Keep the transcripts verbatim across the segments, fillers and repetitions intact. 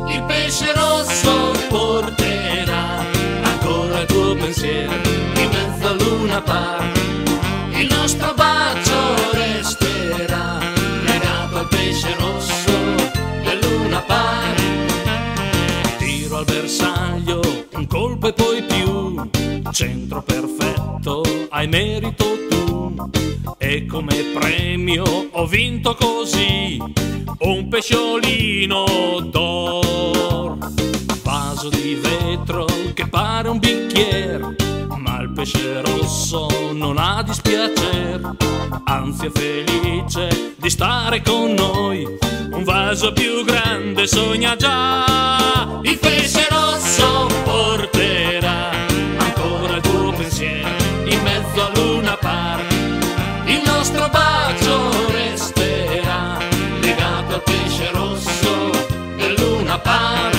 Il pesce rosso porterà ancora il tuo pensiero in mezzo a luna par. Il nostro bacio resterà legato al pesce rosso del luna par. Tiro al bersaglio, un colpo e poi più, centro perfetto, hai merito tu. E come premio ho vinto così un pesciolino d'oro. Vaso di vetro che pare un bicchiere, ma il pesce rosso non ha dispiacere, anzi è felice di stare con noi. Un vaso più grande sogna già. Il pesce rosso porterà ancora il tuo pensiero in mezzo a luna par. Il nostro bacio resterà legato al pesce rosso del luna par.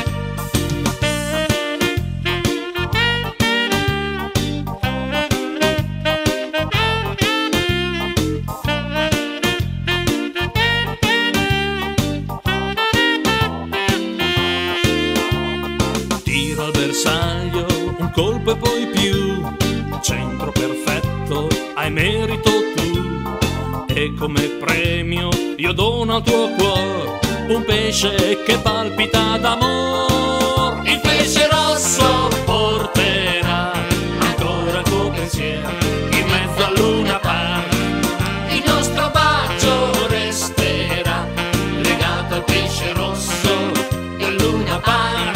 Tiro al bersaglio, un colpo e poi più, centro perfetto, hai merito tu. E come premio io dono al tuo cuore un pesce che palpita d'amor. Il pesce rosso porterà ancora il tuo pensiero in mezzo a luna par. Il nostro bacio resterà legato al pesce rosso del luna par.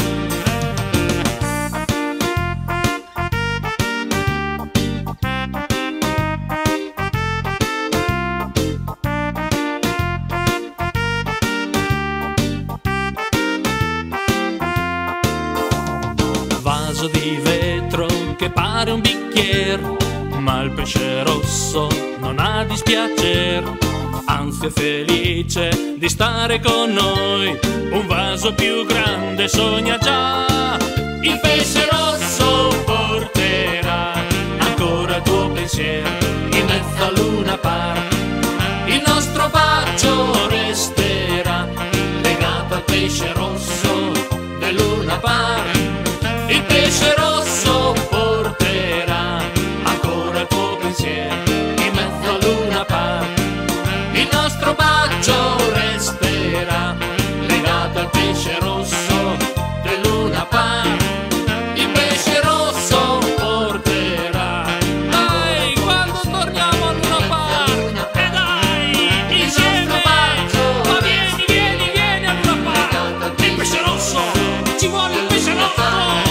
Vaso di vetro che pare un bicchiere, ma il pesce rosso non ha dispiacere, anzi è felice di stare con noi. Un vaso più grande sogna già. Il pesce rosso porterà ancora il tuo pensiero in mezzo a luna par. Il nostro bacio resterà legato al pesce rosso del luna par. Il pesce rosso porterà ancora il tuo pensiero in mezzo a luna par. Il nostro bacio resterà legato al pesce rosso del luna par. Il pesce rosso porterà. Dai, quando torniamo a luna par, e dai, insieme, ma vieni, vieni, vieni a luna par. Il pesce rosso, ci vuole il pesce rosso.